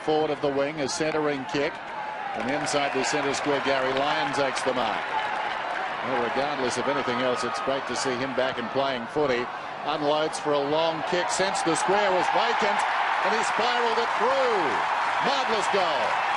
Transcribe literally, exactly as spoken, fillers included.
forward of the wing, a centering kick. And inside the centre square, Garry Lyon takes the mark. Well, regardless of anything else, it's great to see him back and playing footy. Unloads for a long kick, since the square was vacant, and he spiralled it through. Marvellous goal.